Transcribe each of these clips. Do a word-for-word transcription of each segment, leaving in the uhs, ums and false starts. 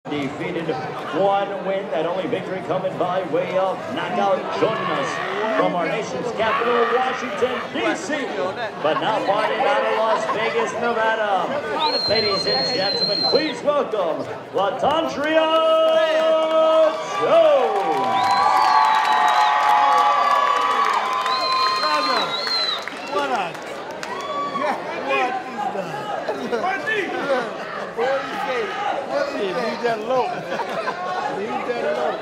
defeated, one win. That only victory coming by way of knockout. Joining us from our nation's capital, Washington, D C, but now fighting out of Las Vegas, Nevada. Ladies and gentlemen, please welcome LaTondria Jones. What up? Yeah, what is that? What do you say? What do you say? Leave that alone. Leave that alone.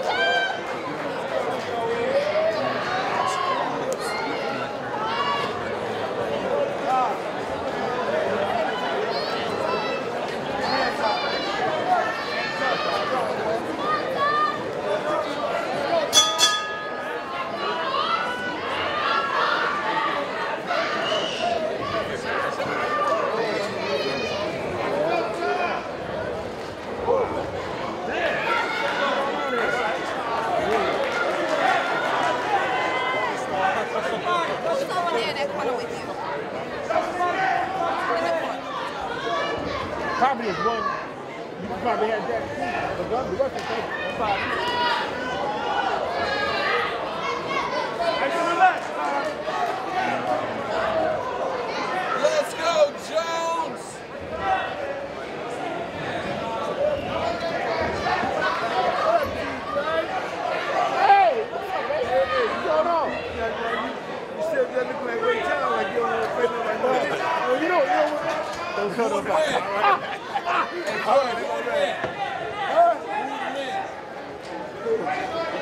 Probably is one. You probably had that too. But the other Russian take five. Let's go, Jones! Hey! What's going on? You still just look like Ray Charles, like you don't want to play nothing like that. Well, you know, you know what? Don't cut them back. All right, all right. All right.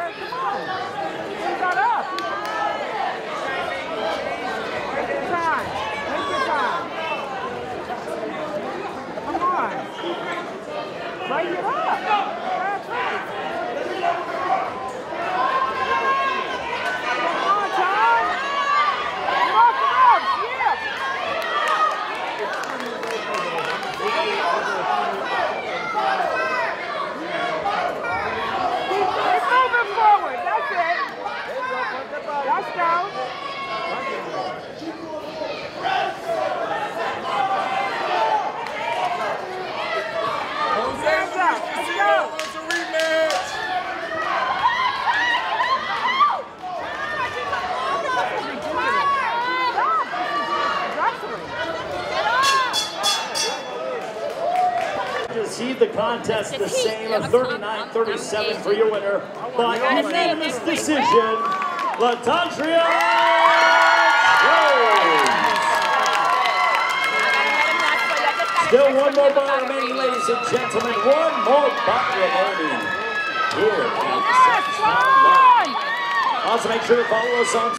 Come on. You got up. Take your time. Take your time. Come on. Break it up. That's right. Come on, Tom. Lock it up. Yeah. Keep moving forward. That's it. Let's go. Hands up. Let's go. Receive the contest the same of thirty-nine thirty-seven for your winner by unanimous decision, LaTondria Jones. Still one more ball remaining, ladies and gentlemen. One more ball remaining here at the second round. Also, make sure to follow us on